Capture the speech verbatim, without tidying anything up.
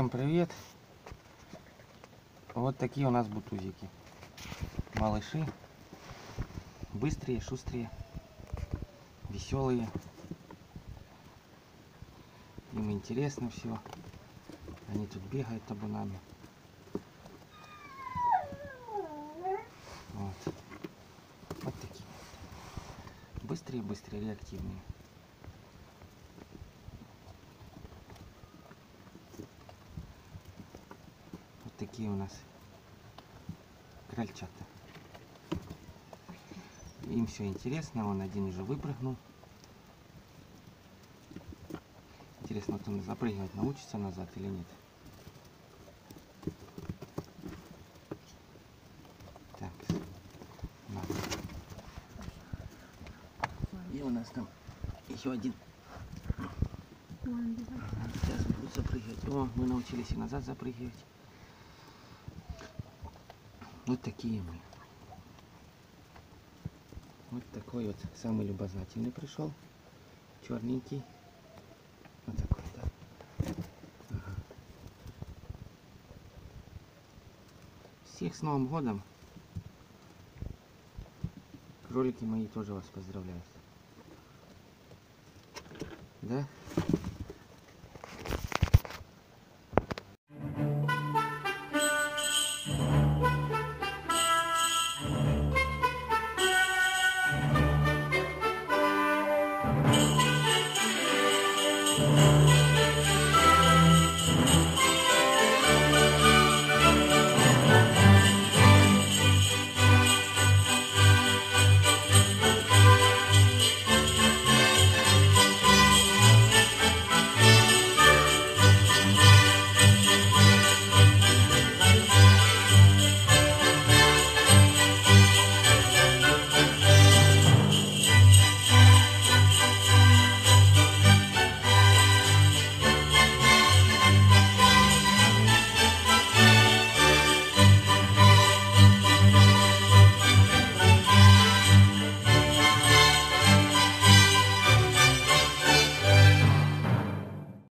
Всем привет! Вот такие у нас бутузики. Малыши. Быстрые, шустрые, веселые. Им интересно все. Они тут бегают табунами. Вот. Вот такие. Быстрые, быстрые, реактивные. Вот такие у нас крольчата. Им все интересно. Он один уже выпрыгнул. Интересно, вот он запрыгивать научится назад или нет. Так. Надо. И у нас там еще один. Сейчас будут запрыгивать. О, мы научились и назад запрыгивать. Вот такие мы. Вот такой вот самый любознательный пришел. Черненький. Вот такой, да. Ага. Всех с Новым годом. Кролики мои тоже вас поздравляют. Да?